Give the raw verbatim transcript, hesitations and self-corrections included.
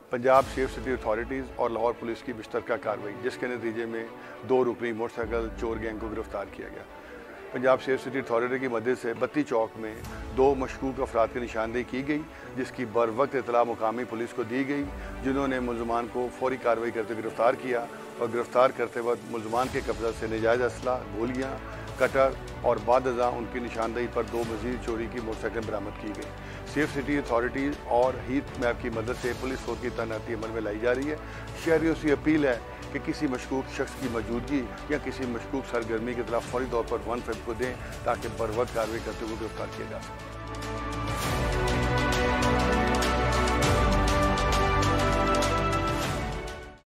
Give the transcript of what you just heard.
Punjab safe city authorities और Lahore police की मुश्तरका कार्रवाई, जिसके नतीजे में दो रुकनी मोटरसाइकिल चोर गैंग को गिरफ्तार किया गया। पंजाब सेफ सिटी अथॉरिटी की मदद से बत्ती चौक में दो मशकूक अफराद की निशानदेही की गई, जिसकी बर वक्त इतला मुकामी पुलिस को दी गई, जिन्होंने मुलजमान को फौरी कार्रवाई करते गिरफ्तार किया और गिरफ्तार करते वक्त मुलजमान के कब्जा से नाजायज़ असला, गोलियाँ, कटर और बाद अज़ा उनकी निशानदेही पर दो मजीद चोरी की मोटरसाइकिल बरामद की गई। सेफ सिटी अथॉरिटीज़ और हीट मैप की मदद से पुलिस फोर्स की तैनाती अमल में लाई जा रही है। शहरियों से अपील है कि किसी मशकूक शख्स की मौजूदगी या किसी मशकूक सरगर्मी के खिलाफ फौरी तौर पर वन फाइव को दें ताकि बर वक्त कार्रवाई करते हुए गिरफ्तार किया जा सके।